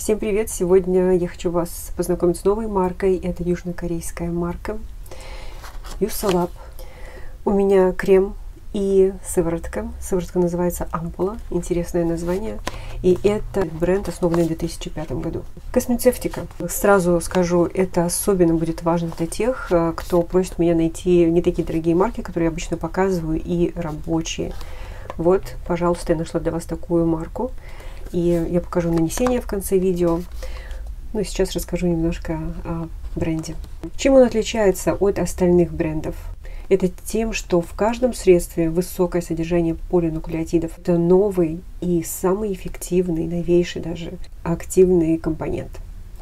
Всем привет! Сегодня я хочу вас познакомить с новой маркой. Это южнокорейская марка Yusalab. У меня крем и сыворотка. Сыворотка называется Ampola. Интересное название. И это бренд, основанный в 2005 году. Космецевтика. Сразу скажу, это особенно будет важно для тех, кто просит меня найти не такие дорогие марки, которые я обычно показываю, и рабочие. Вот, пожалуйста, я нашла для вас такую марку. И я покажу нанесение в конце видео. Ну и сейчас расскажу немножко о бренде. Чем он отличается от остальных брендов? Это тем, что в каждом средстве высокое содержание полинуклеотидов. Это новый и самый эффективный, новейший даже активный компонент.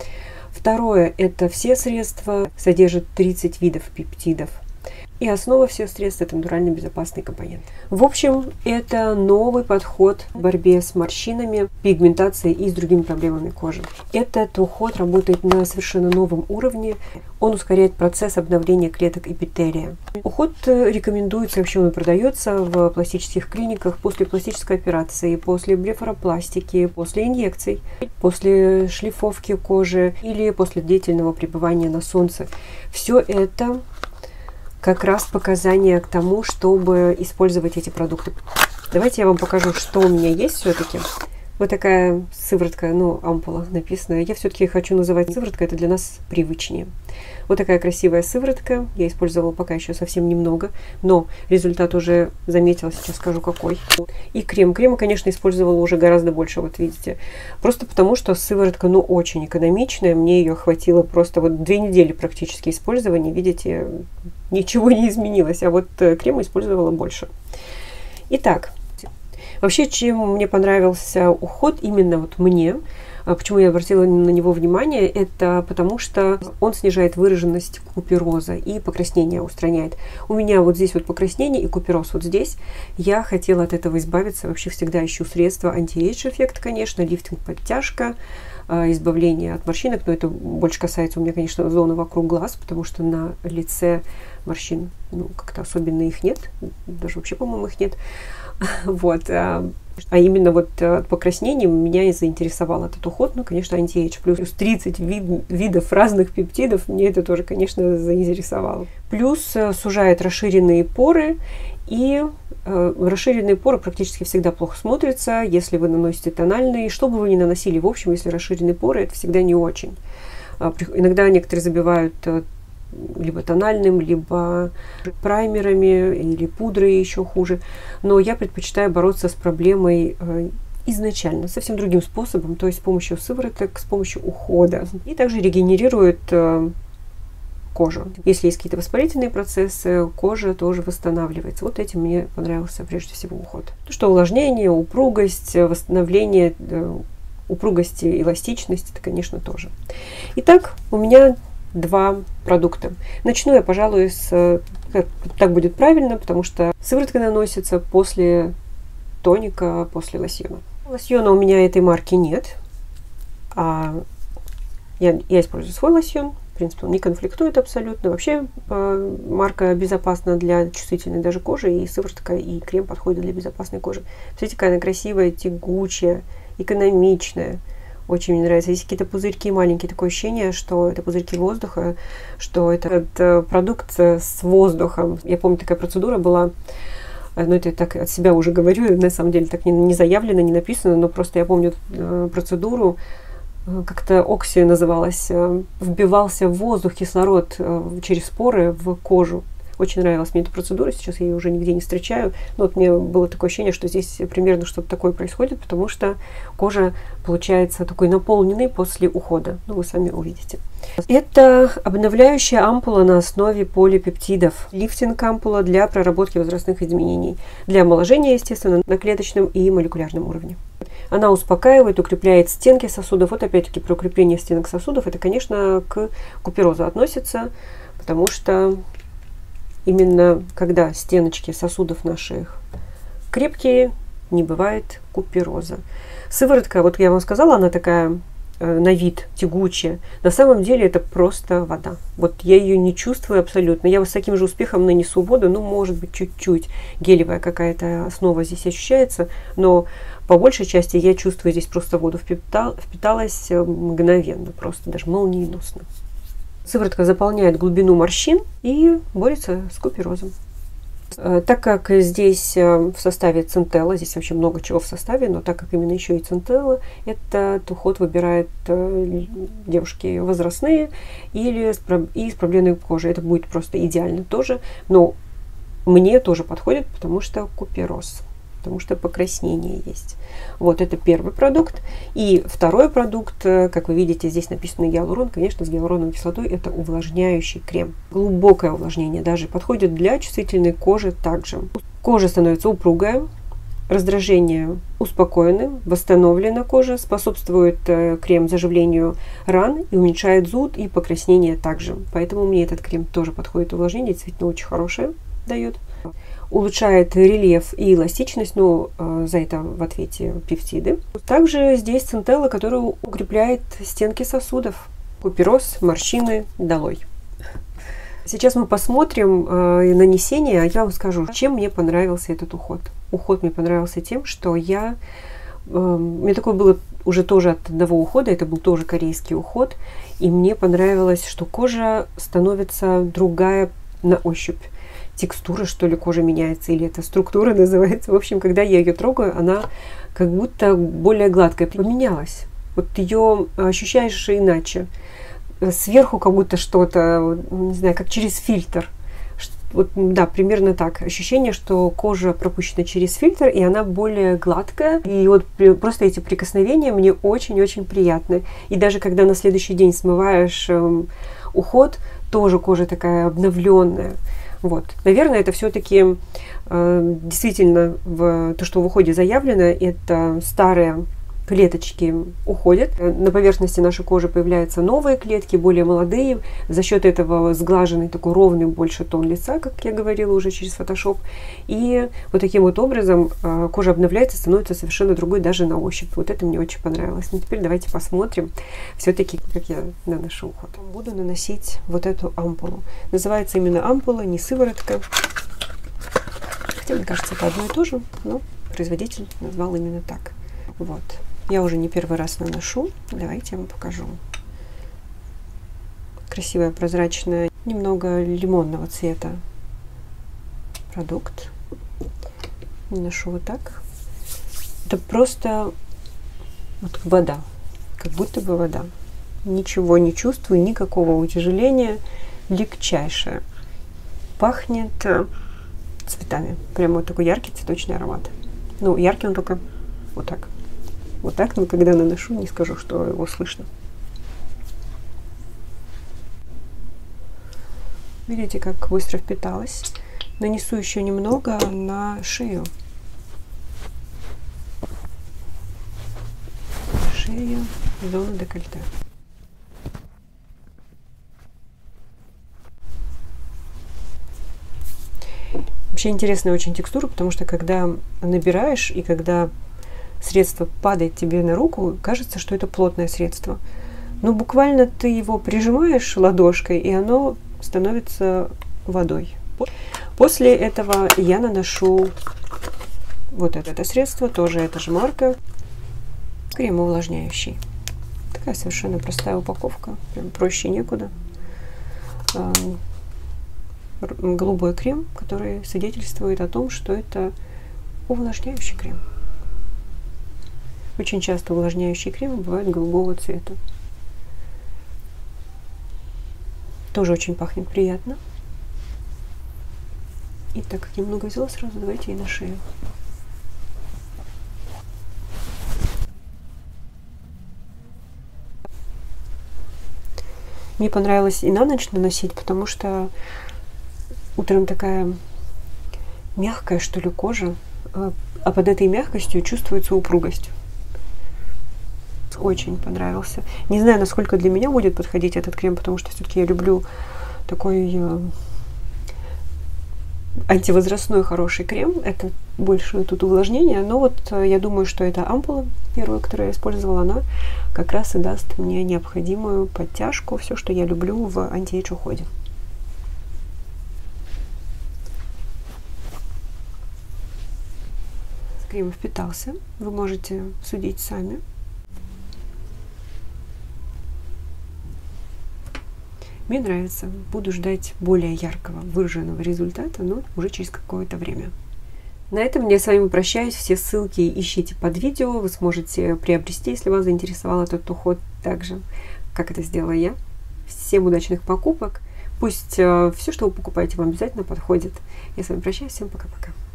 Второе, это все средства содержат 30 видов пептидов. И основа всех средств – это натурально безопасный компонент. В общем, это новый подход в борьбе с морщинами, пигментацией и с другими проблемами кожи. Этот уход работает на совершенно новом уровне. Он ускоряет процесс обновления клеток эпителия. Уход рекомендуется, вообще он продается в пластических клиниках после пластической операции, после блефаропластики, после инъекций, после шлифовки кожи или после длительного пребывания на солнце. Все это как раз показания к тому, чтобы использовать эти продукты. Давайте я вам покажу, что у меня есть все-таки. Вот такая сыворотка, ну, ампула написано. Я все-таки хочу называть сывороткой, это для нас привычнее. Вот такая красивая сыворотка. Я использовала пока еще совсем немного, но результат уже заметила, сейчас скажу какой. И крем. Крема, конечно, использовала уже гораздо больше, вот видите. Просто потому, что сыворотка, ну, очень экономичная. Мне ее хватило просто вот 2 недели практически использования. Видите, ничего не изменилось. А вот крема использовала больше. Итак. Вообще, чем мне понравился уход, именно вот мне, почему я обратила на него внимание, это потому что он снижает выраженность купероза и покраснение устраняет. У меня вот здесь вот покраснение и купероз вот здесь. Я хотела от этого избавиться. Вообще всегда ищу средства анти-эйдж эффект, конечно, лифтинг, подтяжка, избавление от морщинок, но это больше касается у меня, конечно, зоны вокруг глаз, потому что на лице морщин, ну, как-то особенно их нет, даже вообще, по-моему, их нет. Вот. А именно вот от покраснения меня и заинтересовал этот уход. Ну, конечно, анти-эйдж. Плюс 30 видов разных пептидов. Мне это тоже, конечно, заинтересовало. Плюс сужает расширенные поры. И расширенные поры практически всегда плохо смотрятся, если вы наносите тональные. Что бы вы ни наносили, в общем, если расширенные поры, это всегда не очень. Иногда некоторые забивают либо тональным, либо праймерами, или пудрой еще хуже. Но я предпочитаю бороться с проблемой изначально, совсем другим способом, то есть с помощью сывороток, с помощью ухода. И также регенерирует кожу. Если есть какие-то воспалительные процессы, кожа тоже восстанавливается. Вот этим мне понравился прежде всего уход. То, что увлажнение, упругость, восстановление упругости, эластичность, это, конечно, тоже. Итак, у меня 2 продукта. Начну я, пожалуй, так будет правильно, потому что сыворотка наносится после тоника, после лосьона. Лосьона у меня этой марки нет. Я использую свой лосьон. В принципе, он не конфликтует абсолютно. Вообще марка безопасна для чувствительной даже кожи. И сыворотка, и крем подходят для безопасной кожи. Смотрите, какая она красивая, тягучая, экономичная. Очень мне нравится. Есть какие-то пузырьки маленькие, такое ощущение, что это пузырьки воздуха, что это продукт с воздухом. Я помню, такая процедура была, ну это я так от себя уже говорю, на самом деле так не заявлено, не написано, но просто я помню процедуру, как-то окси называлась, вбивался в воздух, кислород через поры в кожу. Очень нравилась мне эта процедура, сейчас я ее уже нигде не встречаю. Но вот мне было такое ощущение, что здесь примерно что-то такое происходит, потому что кожа получается такой наполненной после ухода. Ну, вы сами увидите. Это обновляющая ампула на основе полипептидов. Лифтинг ампула для проработки возрастных изменений. Для омоложения, естественно, на клеточном и молекулярном уровне. Она успокаивает, укрепляет стенки сосудов. Вот опять-таки про укрепление стенок сосудов. Это, конечно, к куперозу относится, потому что именно когда стеночки сосудов наших крепкие, не бывает купероза. Сыворотка, вот я вам сказала, она такая на вид тягучая. На самом деле это просто вода. Вот я ее не чувствую абсолютно. Я вот с таким же успехом нанесу воду, ну, может быть, чуть-чуть гелевая какая-то основа здесь ощущается, но по большей части я чувствую, здесь просто воду впиталась мгновенно, просто даже молниеносно. Сыворотка заполняет глубину морщин и борется с куперозом. Так как здесь в составе центелла, здесь вообще много чего в составе, но так как именно еще и центелла, этот уход выбирают девушки возрастные или с проблемной кожей. Это будет просто идеально тоже, но мне тоже подходит, потому что купероз, потому что покраснение есть. Вот это первый продукт. И второй продукт, как вы видите, здесь написано гиалурон. Конечно, с гиалуроновой кислотой это увлажняющий крем. Глубокое увлажнение даже подходит для чувствительной кожи также. Кожа становится упругая, раздражение успокоено, восстановлена кожа, способствует крем заживлению ран и уменьшает зуд и покраснение также. Поэтому мне этот крем тоже подходит. Увлажнение действительно очень хорошее дает. Улучшает рельеф и эластичность, но за это в ответе пептиды. Также здесь центелла, которая укрепляет стенки сосудов. Купероз, морщины долой. Сейчас мы посмотрим нанесение, а я вам скажу, чем мне понравился этот уход. Уход мне понравился тем, что мне такое было уже тоже от одного ухода, это был тоже корейский уход, и мне понравилось, что кожа становится другая на ощупь. Текстура, что ли, кожи меняется, или это структура называется. В общем, когда я ее трогаю, она как будто более гладкая. Поменялась. Вот ее ощущаешь иначе. Сверху как будто что-то, не знаю, как через фильтр. Вот, да, примерно так. Ощущение, что кожа пропущена через фильтр, и она более гладкая. И вот просто эти прикосновения мне очень-очень приятны. И даже когда на следующий день смываешь уход, тоже кожа такая обновленная. Вот. Наверное, это все-таки действительно то, что в уходе заявлено, это старые клеточки уходят. На поверхности нашей кожи появляются новые клетки, более молодые. За счет этого сглаженный такой ровный больше тон лица, как я говорила уже через Photoshop. И вот таким вот образом кожа обновляется, становится совершенно другой даже на ощупь. Вот это мне очень понравилось. Ну, теперь давайте посмотрим все-таки, как я наношу уход. Буду наносить вот эту ампулу. Называется именно ампула, не сыворотка. Хотя, мне кажется, это одно и то же, но производитель назвал именно так. Вот. Я уже не первый раз наношу. Давайте я вам покажу. Красивая, прозрачная, немного лимонного цвета продукт. Наношу вот так. Это просто вот вода. Как будто бы вода. Ничего не чувствую, никакого утяжеления. Легчайшее. Пахнет цветами. Прямо вот такой яркий цветочный аромат. Ну, яркий он только вот так. Вот так, но когда наношу, не скажу, что его слышно. Видите, как быстро впиталось. Нанесу еще немного на шею. Шею, зону декольте. Вообще интересная очень текстура, потому что когда набираешь и когда средство падает тебе на руку, кажется, что это плотное средство. Но буквально ты его прижимаешь ладошкой, и оно становится водой. После этого я наношу вот это средство, тоже эта же марка, крем увлажняющий. Такая совершенно простая упаковка, прям проще некуда. Голубой крем, который свидетельствует о том, что это увлажняющий крем. Очень часто увлажняющие кремы бывают голубого цвета. Тоже очень пахнет приятно. И так как я много взяла, сразу давайте и на шею. Мне понравилось и на ночь наносить, потому что утром такая мягкая, что ли, кожа, а под этой мягкостью чувствуется упругость. Очень понравился. Не знаю, насколько для меня будет подходить этот крем, потому что все-таки я люблю такой антивозрастной хороший крем. Это больше тут увлажнение. Но вот я думаю, что эта ампула, первая, которую я использовала, она как раз и даст мне необходимую подтяжку, все, что я люблю в анти-эйдж уходе. Крем впитался. Вы можете судить сами. Мне нравится. Буду ждать более яркого, выраженного результата, но уже через какое-то время. На этом я с вами прощаюсь. Все ссылки ищите под видео. Вы сможете приобрести, если вас заинтересовал этот уход, так же, как это сделала я. Всем удачных покупок. Пусть все, что вы покупаете, вам обязательно подходит. Я с вами прощаюсь. Всем пока-пока.